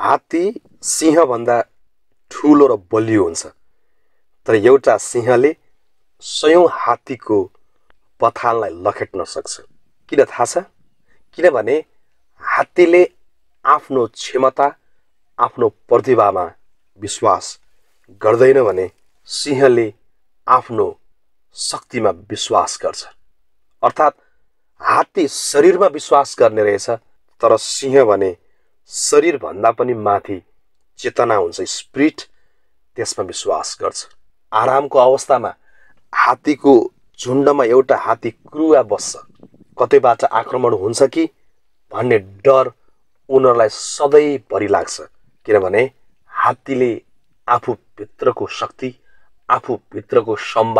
हात्ती सिंह भन्दा ठूलो र बलियो हुन्छ, तर एउटा सिंहले सयौं हात्तीको पथाललाई लखेट्न सक्छ। किन थाहा छ? किनभने हात्तीले आफ्नो क्षमता, आफ्नो प्रतिभामा विश्वास गर्दैन भने सिंहले आफ्नो शक्तिमा विश्वास गर्छ। अर्थात् हात्ती शरीरमा विश्वास गर्ने रहेछ, तर सिंह भने शरीर भन्दा पनि माथि चेतना हुन्छ, स्पिरिट, त्यसमा विश्वास गर्छ। आरामको अवस्थामा हात्तीको झुण्डमा एउटा हात्ती क्रुवा बस्छ। कतैबाट आक्रमण हुन्छ कि भन्ने डर उनीहरूलाई सधैँभरि लाग्छ, किनभने हात्तीले आफू भित्रको शक्ति, आफू भित्रको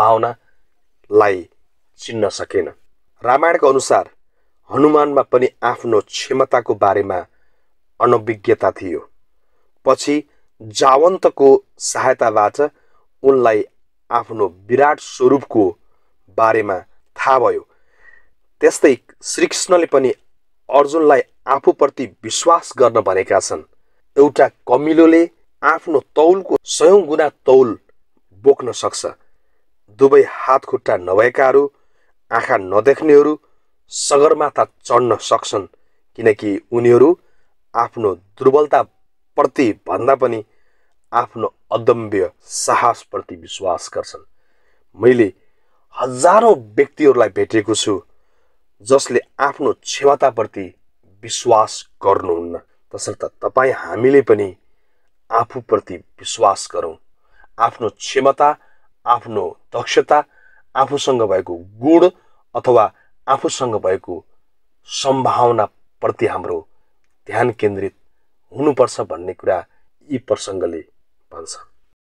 सम्भावनालाई चिन्न सकेन। रामायणको अनुसार हनुमानमा पनि आफ्नो क्षमताको बारेमा अनभिज्ञता थियो। पछि जावन्तको सहायताबाट उनलाई आफ्नो विराट स्वरूपको बारेमा थाहा भयो। त्यस्तै श्रीकृष्णले पनि अर्जुनलाई आफूप्रति विश्वास गर्न भनेका छन्। एउटा कमिलोले आफ्नो तौलको 100 गुणा तौल बोक्न सक्छ। दुवै हात खुट्टा नभएकाहरू, आँखा नदेख्नेहरू सगरमाथा चढ्न सक्छन्, किनकि उनीहरू आफ्नो दुर्बलताप्रति भन्दा पनि आफ्नो अदम्य साहसप्रति विश्वास गर्छन्। मैले हजारौं व्यक्तिहरूलाई भेटेको छु जसले आफ्नो क्षमताप्रति विश्वास गर्नुहुन्न। तसर्थ तपाईँ हामीले पनि आफूप्रति विश्वास गरौँ। आफ्नो क्षमता, आफ्नो दक्षता, आफूसँग भएको गुण अथवा आफूसँग भएको सम्भावनाप्रति हाम्रो ध्यान केन्द्रित हुनुपर्छ भन्ने कुरा यी प्रसङ्गले भन्छ।